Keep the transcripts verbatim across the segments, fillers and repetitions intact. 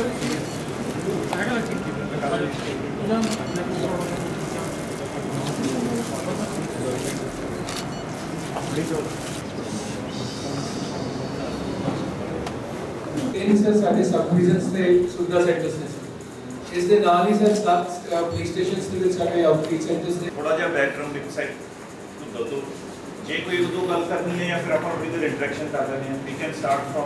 इन sir साढ़े sub division से सुविधा सेंटर्स ने इस दे नाल ही सर सात पुलिस स्टेशंस ਦੇ ਵਿੱਚ ਸਾਡੇ ਆਊਟਰੀਚ ਸੈਂਟਰਸ ਨੇ ਥੋੜਾ ਜਿਹਾ ਬੈਕਗ੍ਰਾਉਂਡ ਇੱਕ ਸਾਈਡ ਤੋਂ ਦੋ ਜੇ ਕੋਈ ਉਦੋਂ ਗੱਲ ਕਰਨੀ ਹੈ ਜਾਂ ਫਿਰ ਆਪਾਂ ਉਹਦੇ ਨਾਲ ਇੰਟਰੈਕਸ਼ਨ ਕਰ ਲੈਣੇ ਆ ਵੀ ਕੈਨ ਸਟਾਰਟ ਫਰਮ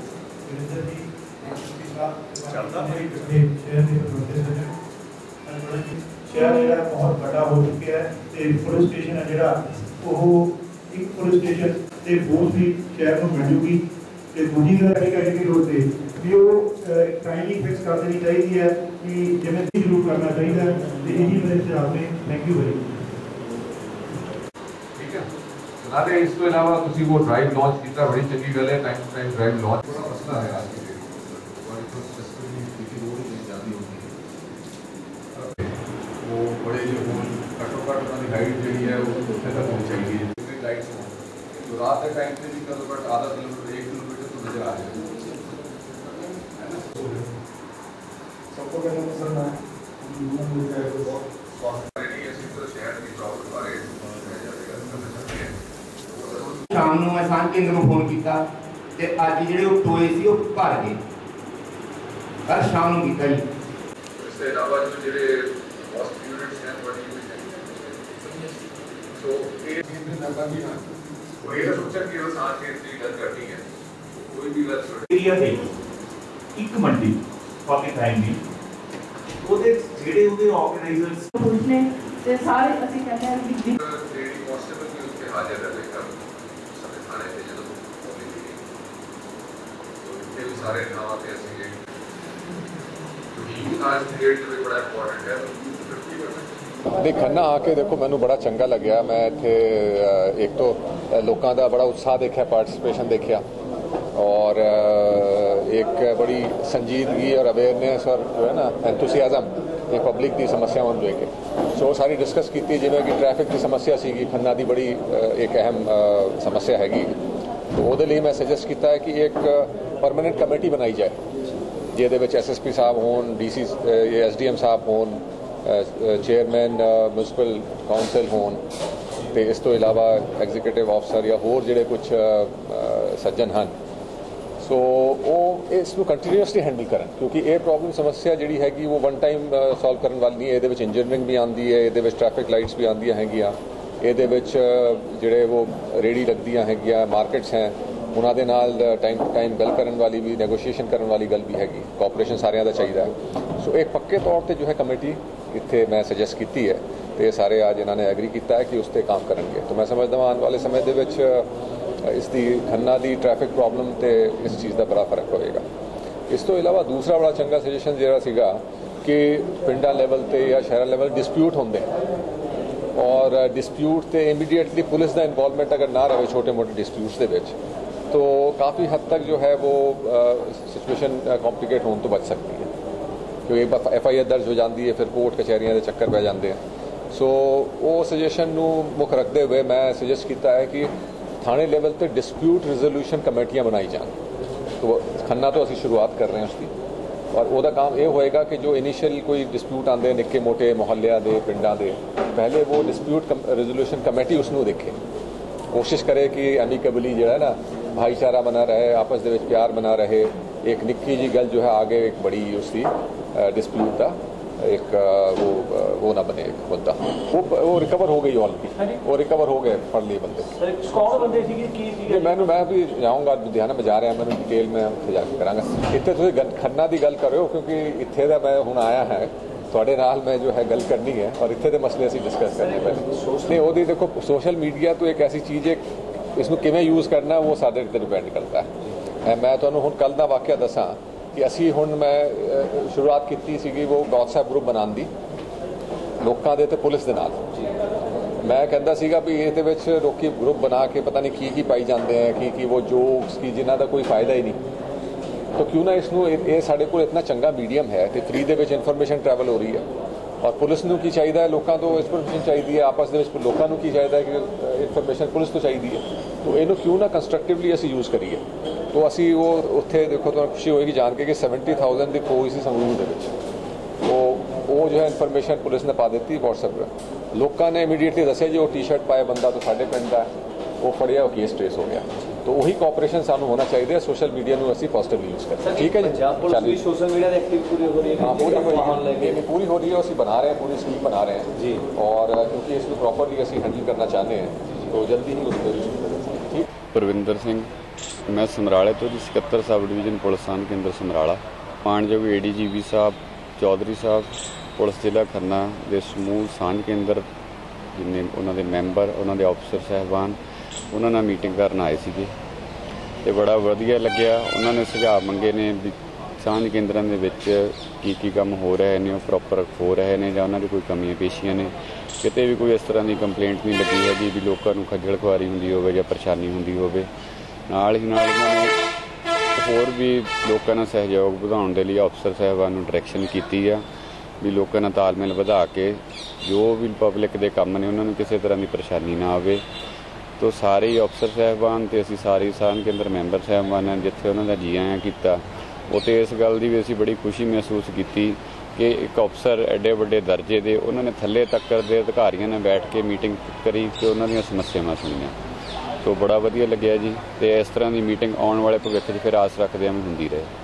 ਚੱਲਦਾ ਹੈ ਸ਼ਹਿਰ ਦੇ ਪ੍ਰੋਸੈਸ ਸ਼ਹਿਰ ਜਿਹੜਾ ਬਹੁਤ ਵੱਡਾ ਹੋ ਚੁੱਕਿਆ ਹੈ ਤੇ ਪੁਲਿਸ ਸਟੇਸ਼ਨ ਹੈ ਜਿਹੜਾ ਉਹ ਇੱਕ ਪੁਲਿਸ ਸਟੇਸ਼ਨ ਤੇ ਬਹੁਤ ਵੀ ਸ਼ਹਿਰ ਨੂੰ ਮਿਲ ਜੂਗੀ ਤੇ ਦੂਜੀ ਗੱਲ ਇਹ ਕਹਿ ਕੇ ਲੋੜ ਤੇ ਵੀ ਉਹ ਟਾਈਮਿੰਗ ਫਿਕਸ ਕਰ ਦੇਣੀ ਚਾਹੀਦੀ ਹੈ ਕਿ ਜਿਵੇਂ ਵੀ ਜ਼ਰੂਰ ਕਰਨਾ ਚਾਹੀਦਾ ਹੈ ਤੇ ਇਹੀ ਮੇਰੇ ਹਿਸਾਬ ਨਾਲ ਥੈਂਕ ਯੂ ਵੈਰੀ ਠੀਕ ਹੈ ਨਾਲੇ ਇਸ ਤੋਂ ਇਲਾਵਾ ਤੁਸੀਂ ਉਹ ਡਰਾਈਵ ਲਾਂਚ ਕੀਤਾ ਬੜੀ ਚੰਗੀ ਗੱਲ ਹੈ time to time drive launch ਬੜਾ ਮਸਲਾ ਹੈ ਅੱਜ ਦੇ और एक सिस्टम की किसी रोड नहीं जाती होती है वो बड़े जो फोन घटो घट उन्होंने हाइट जी है वो उत्थे तक होनी चाहिए लाइट्स हो तो रात के टाइम से भी घटो घट आधा किलोमीटर एक किलोमीटर तो नजर आ जाए सबको कहना पसंद है शाम ਨੂੰ ਮੈਂ ਸਾਂਝ ਕੇਂਦਰ ਨੂੰ ਫੋਨ ਕੀਤਾ ਤੇ ਅੱਜ ਜਿਹੜੇ ਉਹ ਟੋਏ ਸੀ ਉਹ ਭਰ ਗਏ ਕੱਲ ਸ਼ਾਮ ਨੂੰ ਕੀਤਾ ਜੀ ਇਸ ਤੋਂ ਇਲਾਵਾ ਜੋ ਜਿਹੜੇ ਹੌਸਪੀਟਲ ਯੂਨਿਟਸ ਹਨ ਬੜੀ ਹੋਈ ਹੈ ਸੋ ਇਹ ਵੀ ਨੰਬਰ ਵੀ ਨਾ ਉਹ ਇਹ ਸੋਚਿਆ ਕਿ ਉਹ ਸਾਥ ਕੇ ਦੀ ਗੱਲ ਕਰਨੀ ਹੈ ਕੋਈ ਵੀ ਗੱਲ ਏਰੀਆ ਦੇ ਇੱਕ ਮੰਡੀ ਕਾਫੀ ਟਾਈਮ ਦੀ ਉਹਦੇ ਜਿਹੜੇ ਉਹਦੇ ਆਰਗੇਨਾਈਜ਼ਰਸ ਪੁੱਛਨੇ ਤੇ ਸਾਰੇ ਅਸੀਂ ਕਹਿੰਦੇ ਹਾਂ ਕਿ ਜਿਹੜੀ ਕਾਂਸਟੇਬਲ ਵੀ ਉੱਥੇ ਹਾਜ਼ਰ ਰਹੇ ਕਰ ਸਾਰੇ ਥਾਣੇ ਤੇ ਜਦੋਂ ਹੋਣੀ ਸੀ तो ये सारे नाम आते हैं ऐसे क्योंकि आज क्रिएट भी बड़ा इंपॉर्टेंट है नहीं खन्ना आके देखो मैंने बड़ा चंगा लग्या मैं इत्थे एक तो लोगों का बड़ा उत्साह देखा पार्टिसिपेशन देखा और एक बड़ी संजीदगी और अवेयरनेस और जो है ना एंथुसियाज्म ये पब्लिक की समस्याओं को लेके सो सारी डिस्कस की जिवें कि ट्रैफिक की समस्या सी खन्ना की बड़ी एक अहम समस्या हैगी तो वो लिए मैं सजेस्ट किया है कि एक परमानेंट कमेटी बनाई जाए जिहदे विच एस एस पी साहब होन D C S D M साहब होन चेयरमैन म्यूनसिपल काउंसिल होन तो इस तो इलावा एग्जीक्यूटिव अफसर या होर जिहड़े कुछ सज्जन हैं सो वो इसनूं कंटीन्यूअसली हैंडल करन क्योंकि ये प्रॉब्लम समस्या जिहड़ी हैगी वो वन टाइम सॉल्व करन वाली नहीं है इहदे विच इंजीनियरिंग भी आंदी है इहदे विच ट्रैफिक लाइट्स भी आंदियां हैगियां इहदे विच जिहड़े वो रेडी लगदियां हैगियां मार्केट्स हैं उन्हां दे नाल टाइम टू टाइम गल करन वाली भी नैगोशिएशन करन वाली गल भी हैगी कोऑपरेशन सारियां दा चाहिदा है सो एक पक्के तौर पर जो है कमेटी इत्थे मैं सजेस्ट की है तो सारे आज इन्होंने एग्री किया है कि उस पर काम करेंगे तो मैं समझदा आने वाले समय दे विच इसकी खन्ना की ट्रैफिक प्रॉब्लम तो इस चीज़ का बड़ा फर्क होएगा इस तो इलावा दूसरा बड़ा चंगा सजेशन जो सीगा कि पिंडा लैवल ते या शहर लैवल डिस्प्यूट होंगे और डिस्प्यूट तो इमीडिएटली पुलिस का इन्वॉल्वमेंट अगर ना रहे छोटे मोटे डिस्प्यूट्स के विच तो काफ़ी हद तक जो है वो सिचुएशन कॉम्प्लीकेट होने तो बच सकती है क्योंकि एफ आई आर दर्ज हो जाती है फिर कोर्ट कचहरियां के चक्कर पै जाते हैं सो वो सजेशन नूं मुख रखते हुए मैं सजेस्ट किया है कि थाने लैवल पर डिस्प्यूट रिजोल्यूशन कमेटियां बनाई जान तो खन्ना तो असी शुरुआत कर रहे हैं उसकी और वह काम ये होएगा कि जो इनिशियल कोई डिस्प्यूट आते हैं निक्के मोटे मोहल्लिया के पिंडा के पहले वो डिस्प्यूट रिजोल्यूशन कमेटी उसनूं देखे कोशिश करे कि एमिकेबली जो है ना भाईचारा बना रहे आपस दे विच प्यार बना रहे एक निक्की जी गल जो है आगे एक बड़ी उसकी डिस्प्यूट का एक वो वो ना बने एक मुद्दा वो वो रिकवर हो गई ऑलरेडी वो रिकवर हो गए फड़ लिए बंदे मैंने मैं भी जाऊँगा लुधियाना में जा रहा मैंने डिटेल में उत्थे जाके करांगा इत्थे तुसीं खन्ना की गल करो क्योंकि इत्थे दा मैं हुण आया है थोड़े नाल मैं जो है गल करनी है और इत्थे दे मसले असीं डिस्कस करने पहले नहीं वो देखो सोशल मीडिया तो एक ऐसी चीज़ है इसनूं किवें यूज़ करना वो साडे ते डिपेंड करता है मैं तुहानूं हुण कल दा वाक़या दसां कि असी हुण मैं शुरुआत की सी वो व्हाट्सएप ग्रुप बनाने की लोगों के पुलिस के नाल मैं कहता सीगा भी ये लोग ग्रुप बना के पता नहीं की की पाई जाते हैं की की वो जोक्स की जिन्हों का कोई फायदा ही नहीं तो क्यों ना इसनूं ये साडे कोल इतना चंगा मीडियम है तो फ्री दे विच इन्फॉर्मेशन ट्रैवल हो रही है ਔਰ ਪੁਲਿਸ ਨੂੰ ਕੀ ਚਾਹੀਦਾ ਹੈ, ਲੋਕਾਂ ਤੋਂ ਇਨਫੋਰਮੇਸ਼ਨ ਚਾਹੀਦੀ ਹੈ, ਆਪਸ ਦੇ ਵਿੱਚ ਲੋਕਾਂ ਨੂੰ ਕੀ ਚਾਹੀਦਾ ਹੈ ਕਿ ਇਨਫੋਰਮੇਸ਼ਨ ਪੁਲਿਸ ਤੋਂ ਚਾਹੀਦੀ ਹੈ। ਤੋ ਇਹਨੂੰ ਕਿਉਂ ਨਾ ਕੰਸਟਰਕਟਿਵਲੀ ਅਸੀਂ ਯੂਜ਼ ਕਰੀਏ। ਤੋ ਅਸੀਂ ਉਹ ਉੱਥੇ ਦੇਖੋ ਤੁਹਾਨੂੰ ਖੁਸ਼ੀ ਹੋਏਗੀ ਜਾਣ ਕੇ ਕਿ ਸੈਵਨਟੀ ਥਾਊਜ਼ੈਂਡ ਦੀ ਖੋਈ ਸੀ ਸੰਗਰੂਰ ਦੇ ਵਿੱਚ। ਉਹ ਉਹ ਜੋ ਹੈ ਇਨਫੋਰਮੇਸ਼ਨ ਪੁਲਿਸ ਨੇ ਪਾ ਦਿੱਤੀ WhatsApp 'ਤੇ। ਲੋਕਾਂ ਨੇ ਇਮੀਡੀਏਟਲੀ ਦੱਸਿਆ ਜੀ ਉਹ ਟੀ ਸ਼ਰਟ ਪਾਏ ਬੰਦਾ ਤਾਂ ਸਾਡੇ ਪਿੰਡ ਦਾ ਉਹ ਫੜਿਆ, ਉਹ ਕੇਸ ਟ੍ਰੇਸ ਹੋ ਗਿਆ। तो वही कोऑपरेशन सानू होना चाहिए। सोशल मीडिया ਨੂੰ ਅਸੀਂ ਪੋਜ਼ਿਟਿਵ ਯੂਜ਼ ਕਰੀਏ। ਠੀਕ ਹੈ ਜੀ, ਪੰਜਾਬ ਪੁਲਿਸ ਵੀ ਸੋਸ਼ਲ मीडिया ਦੀ एक्टिव पूरी हो रही है। हाँ, पूरी हो रही है, पूरी हो रही है। ਅਸੀਂ बना रहे हैं, पूरी स्कीम बना रहे हैं जी। और क्योंकि इसको प्रॉपरली ਅਸੀਂ हैंडल करना चाहते हैं तो जल्दी ही उसको यूज करेंगे। ठीक। परविंदर सिंह, मैं समराले तो जी ਸਕੱਤਰ सब डिवीजन पुलिस थाना केंद्र समराला। मानयोग ए डी जी पी साहब चौधरी साहब पुलिस जिला खन्ना ਦੇ ਸਮੂਹ ਸਾਂਝ ਕੇਂਦਰ ਜਿੰਨੇ ਉਹਨਾਂ ਦੇ ਮੈਂਬਰ, ਉਹਨਾਂ ਦੇ ਅਫਸਰ ਸਾਹਿਬਾਨ ਉਹਨਾਂ ਨਾਲ ਮੀਟਿੰਗ ਕਰਨ ਆਏ ਸੀਗੇ ਤੇ ਬੜਾ ਵਧੀਆ ਲੱਗਿਆ। ਉਹਨਾਂ ਨੇ ਸੁਝਾਅ ਮੰਗੇ ਨੇ ਵੀ ਸਾਂਝ ਕੇਂਦਰਾਂ ਦੇ ਵਿੱਚ ਕੀ ਕੀ ਕੰਮ ਹੋ ਰਹੇ ਨੇ, ਉਹ ਪ੍ਰੋਪਰ ਹੋ ਰਹੇ ਨੇ ਜਾਂ ਉਹਨਾਂ ਦੀ ਕੋਈ ਕਮੀਆਂ ਪੇਸ਼ੀਆਂ ਨੇ। ਕਿਤੇ ਵੀ ਕੋਈ ਇਸ ਤਰ੍ਹਾਂ ਦੀ ਕੰਪਲੇਂਟ ਨਹੀਂ ਲੱਗੀ ਹੈਗੀ ਵੀ ਲੋਕਾਂ ਨੂੰ ਖੱਜਲ ਖੁਆਰੀ ਹੁੰਦੀ ਹੋਵੇ ਜਾਂ ਪਰੇਸ਼ਾਨੀ ਹੁੰਦੀ ਹੋਵੇ। ਨਾਲ ਹੀ ਨਾਲ ਉਹਨਾਂ ਨੇ ਹੋਰ ਵੀ ਲੋਕਾਂ ਨਾਲ ਸਹਿਯੋਗ ਵਧਾਉਣ ਦੇ ਲਈ ਅਫਸਰ ਸਾਹਿਬਾਨ ਨੂੰ ਡਾਇਰੈਕਸ਼ਨ ਕੀਤੀ ਆ ਵੀ ਲੋਕਾਂ ਨਾਲ ਤਾਲਮੇਲ ਵਧਾ ਕੇ ਜੋ ਵੀ ਪਬਲਿਕ ਦੇ ਕੰਮ ਨੇ ਉਹਨਾਂ ਨੂੰ ਕਿਸੇ ਤਰ੍ਹਾਂ ਦੀ ਪਰੇਸ਼ਾਨੀ ਨਾ ਆਵੇ। तो सारे ही अफसर साहबान तो असी सारे सांझ केंद्र मैंबर साहबान हैं जिथे उन्होंने जी आया किया। वो तो इस गल की भी असी बड़ी खुशी महसूस की कि एक अफसर एडे वड्डे दर्जे के उन्होंने थले तक के अधिकारियों ने बैठ के मीटिंग करी तो उन्होंने समस्यावां सुनिया। तो बड़ा वधिया लग्या जी। तो इस तरह की मीटिंग आने वाले भविष्य फिर आस रखते हैं होंदी रहे।